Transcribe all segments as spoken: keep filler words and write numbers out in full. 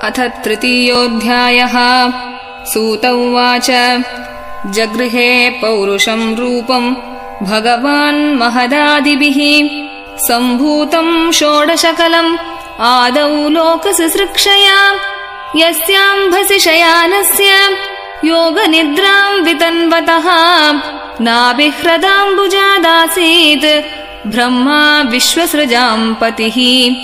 अथ तृतीयोऽध्यायः। सूत उवाच जगृहे पौरुषम् रूपम् भगवान् महदादिभिः सम्भूतम् षोडशकलम् आदौ लोकसृक्षया यस्याम्भसि शयानस्य योगनिद्राम् वितन्वतः नाभिह्रदाम्बुजादासीत् ब्रह्मा विश्वसृजाम् पतिः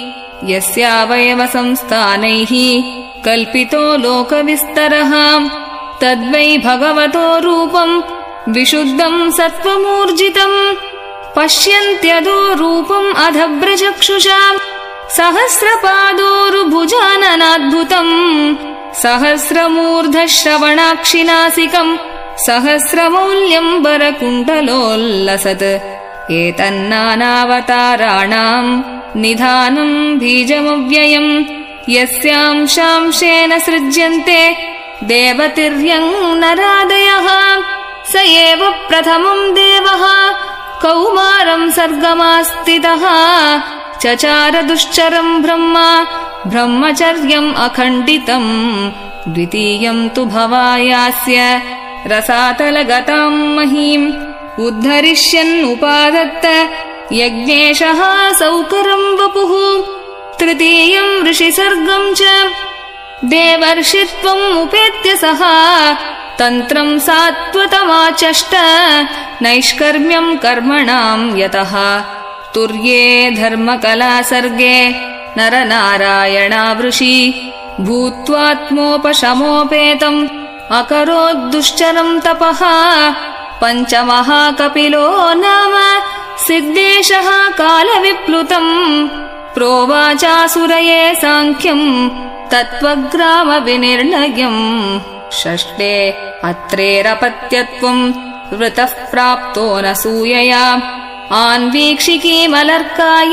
यस्यावयवसंस्थानैः कल्पितो लोकविस्तरः तद्वै भगवतो रूपम् विशुद्धम् सत्त्वमूर्जितम् पश्यन्त्यदो रूपम् अधभ्रचक्षुषा सहस्रपादोरुभुजाननाद्भुतम् सहस्रमूर्धश्रवणाक्षिनासिकम् सहस्रमौल्यम् वरकुण्डलोल्लसत् एतन्नानावताराणाम् निधानम् बीजमव्ययम् यस्यांशांशेन सृज्यन्ते देवतिर्यम् नरादयः स एव प्रथमम् देवः कौमारम् सर्गमास्थितः चचार दुश्चरम् ब्रह्मा ब्रह्मचर्यम् अखण्डितम् द्वितीयम् तु भवायास्य रसातलगताम् महीम् उद्धरिष्यन्नुपादत्त यज्ञेशः सौकरम् वपुः तृतीयम् ऋषिसर्गम् च देवर्षित्वम् उपेत्य सः तन्त्रम् सात्वतमाचष्ट नैष्कर्म्यम् कर्मणाम् यतः तुर्ये धर्मकलासर्गे नरनारायणावृषि भूत्वात्मोपशमोपेतम् अकरोद्दुश्चरम् तपः पञ्चमहाकपिलो नाम सिद्धेशः कालविप्लुतम् प्रोवाचासुरये साङ्ख्यम् तत्त्वग्रामविनिर्णयम् षष्ठे अत्रेरपत्यत्वम् वृतः प्राप्तो न सूयया आन्वीक्षिकीमलर्काय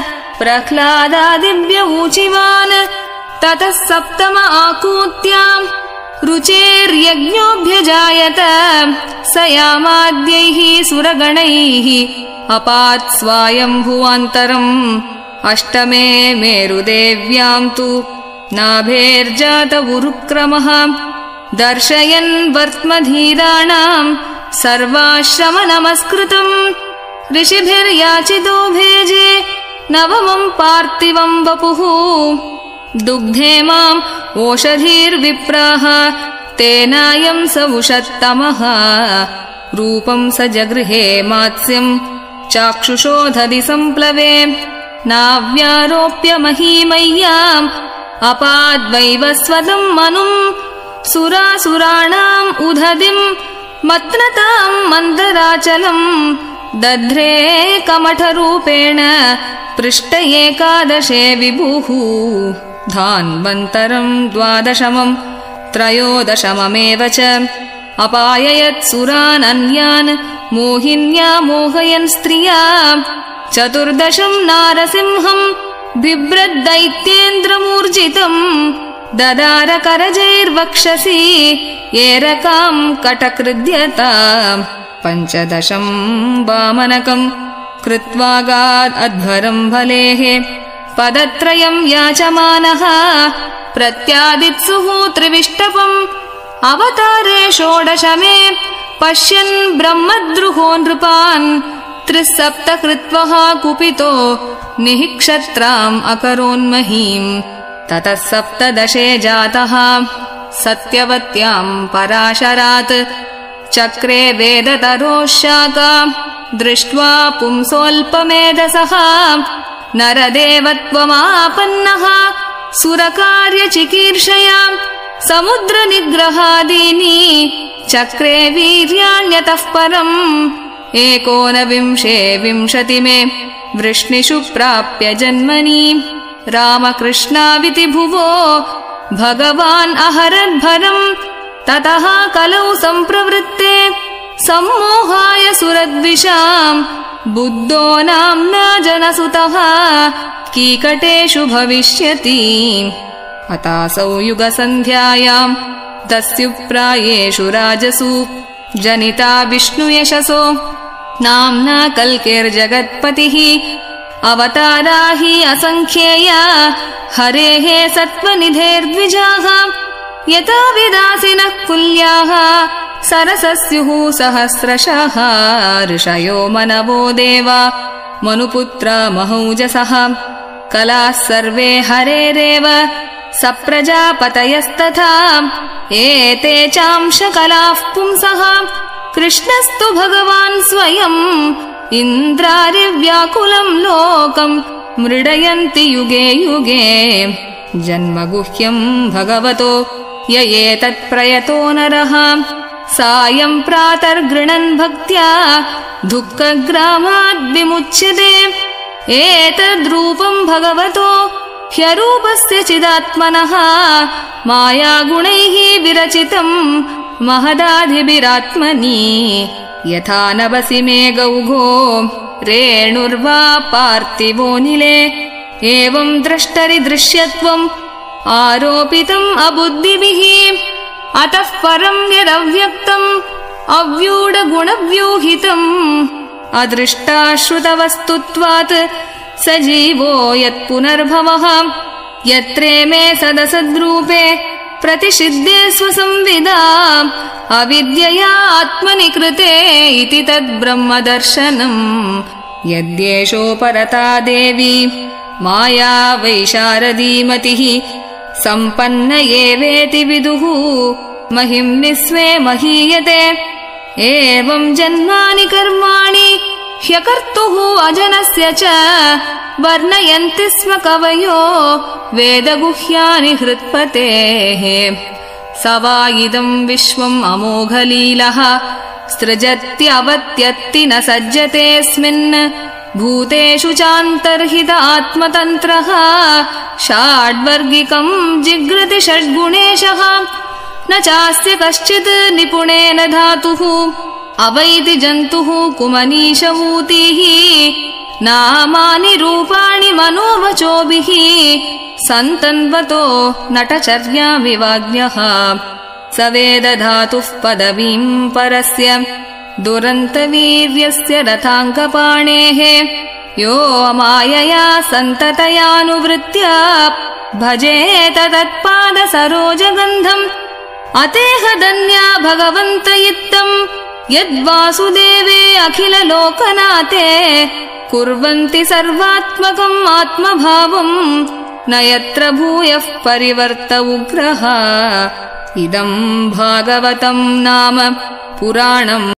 प्रह्लादादिव्यऊचिवान् ततः सप्तम आकूत्याम् रुचेर्यज्ञोऽभ्यजायत स यामाद्यैः सुरगणैः अपात् स्वायम्भुवान्तरम् अष्टमे मेरुदेव्याम् तु नाभेर्जात उरुक्रमः दर्शयन् वर्त्मधीराणाम् सर्वाश्रमनमस्कृतम् ऋषिभिर्याचितो भेजे नवमम् पार्थिवम् वपुः दुग्धे माम् ओषधीर्विप्राः तेनायम् स उषत्तमः रूपम् स जगृहे मात्स्यम् चाक्षुषोधदि सम्प्लवे नाव्यारोप्य महीमय्याम् अपाद्वैवस्वतम् मनुम् सुरासुराणाम् उदधिम् मत्नताम् मन्दराचलम् दध्रे कमठरूपेण पृष्ठ एकादशे विभुः धान्वन्तरम् द्वादशमम् त्रयोदशममेव च अपाययत् सुरान् अन्यान् मोहिन्या मोहयन् स्त्रिया चतुर्दशम् नारसिंहम् बिभ्रद्दैत्येन्द्रमूर्जितम् ददार करजैर्वक्षसि एरकाम् कटकृद्यता पञ्चदशम् वामनकम् कृत्वागाद् अध्वरम् भलेः पदत्रयम् याचमानः प्रत्यादित्सुः त्रिविष्टपम् अवतारे षोडशमे पश्यन् ब्रह्मद्रुहो नृपान् त्रिसप्त कृत्वः कुपितो निःक्षत्राम् अकरोन्महीम् ततः सप्तदशे जातः सत्यवत्याम् पराशरात् चक्रे वेदतरोः शाखा दृष्ट्वा पुंसोऽल्पमेधसः नरदेवत्वमापन्नः सुरकार्यचिकीर्षया समुद्रनिग्रहादीनि चक्रे वीर्याण्यतः परम् एकोनविंशे विंशतिमे वृष्णिषु प्राप्य जन्मनि रामकृष्णाविति भुवो भगवान् अहरद्भरम् ततः कलौ सम्प्रवृत्ते सम्मोहाय सुरद्विषाम् बुद्धो नाम्ना जनसुतः कीकटेषु भविष्यति अतासौ युगसन्ध्यायाम् दस्युप्रायेषु राजसु जनिता विष्णुयशसो नाम्ना कल्केर्जगत्पतिः अवतारा हि असङ्ख्येया हरेः सत्त्वनिधेर्द्विजाः यथा विदासिनः कुल्याः सरसस्युः सहस्रशः ऋषयो मनवो देवा मनुपुत्रा महौजसः कलाः सर्वे हरेरेव सप्रजापतयस्तथा एते चांशकलाः पुंसः कृष्णस्तु भगवान् स्वयम् इन्द्रारिव्याकुलम् लोकम् मृडयन्ति युगे युगे जन्मगुह्यम् भगवतो य एतत्प्रयतो नरः सायम् प्रातर्गृणन् भक्त्या दुःखग्रामाद् विमुच्यते एतद्रूपम् भगवतो ह्यरूपस्य चिदात्मनः मायागुणैः विरचितम् महदाधिभिरात्मनि यथा नभसि मे गौघो रेणुर्वा पार्थिवोऽनिले एवम् द्रष्टरि दृश्यत्वम् आरोपितम् अबुद्धिभिः अतः परम् यदव्यक्तम् अव्यूढगुणव्यूहितम् अदृष्टाश्रुतवस्तुत्वात् स जीवो यत्पुनर्भवः यत्रे मे सदसद्रूपे प्रतिषिद्धे स्वसंविदा अविद्यया आत्मनि कृते इति तद्ब्रह्मदर्शनम् यद्येषोपरता देवी माया वैशारदीमतिः सम्पन्न एवेति विदुः महिम्नि स्वे महीयते एवम् जन्मानि कर्माणि ह्यकर्तुः अजनस्य च वर्णयन्ति स्म कवयो वेदगुह्यानि हृत्पतेः स वा इदम् विश्वम् अमोघलीलः सृजत्यवत्यत्ति न सज्जतेऽस्मिन् भूतेषु चान्तर्हित आत्मतन्त्रः षाड्वर्गिकम् जिघ्रति षड्गुणेशः न चास्य कश्चित् निपुणेन धातुः अवैति जन्तुः कुमनीशभूतिः नामानि रूपाणि मनोवचोभिः सन्तन्वतो नटचर्या विवाग्यः स वेद धातुः पदवीम् परस्य दुरन्तवीर्यस्य रथाङ्कपाणेः यो मायया सन्ततयानुवृत्त्या भजेत तत्पादसरोजगन्धम् अतेह धन्या भगवन्त इत्थम् यद्वासुदेवे अखिललोकनाथे कुर्वन्ति सर्वात्मकम् आत्मभावम् न यत्र भूयः परिवर्त उग्रः इदम् भागवतम् नाम पुराणम्।